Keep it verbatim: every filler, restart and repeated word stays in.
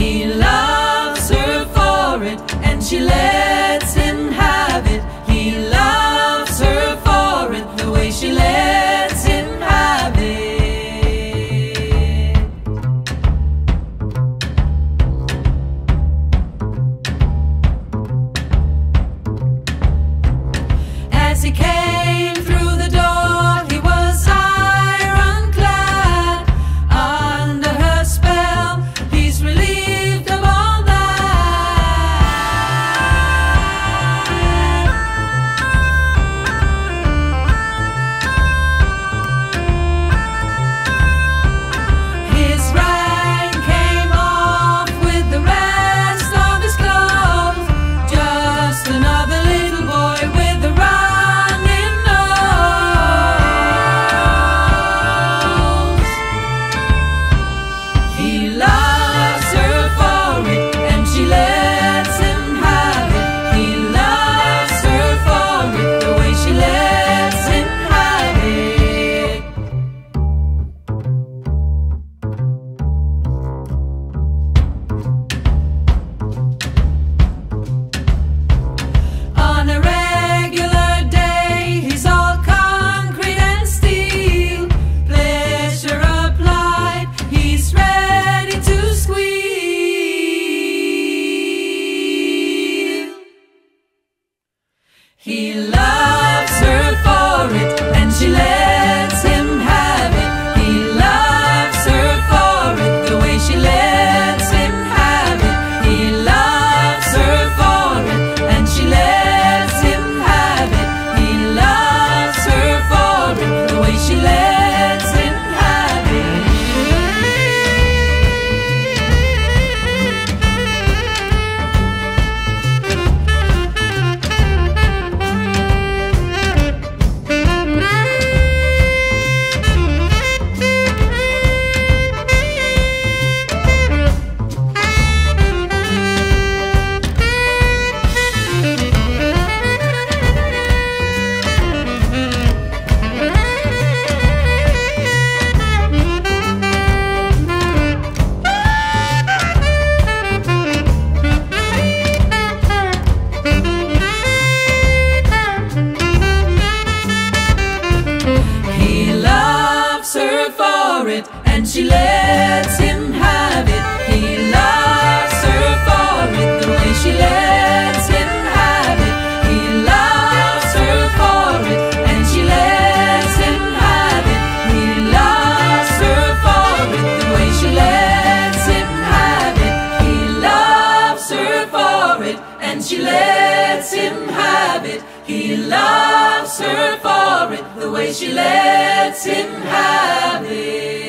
He loves her for it, and she lets him have it. He loves her for it, the way she lets him have it. As he came through the door, he was ironclad. Under her spell, he's relieved of all that. His rank came off with the rest of his clothes. Just another little boy with a running nose. He loves her for it, and she lets him have it. He loves her for it, the way she lets him have it. On a regular day, he's all concrete and steel. Pleasure applied, he's ready to squeal. He loves her for it, and she lets him have it. He loves her for it, the way she lets him have it. He loves her for it, and she lets him have it. He loves her for it, the way she lets him have it. He loves her for it, and she lets him have it. He loves her for it, the way she lets him have it. He loves her for it, and she lets him have it. He loves her for it, the way she lets him have it. He loves her for it, and she lets him have it. He loves her for it, the way she lets him have it.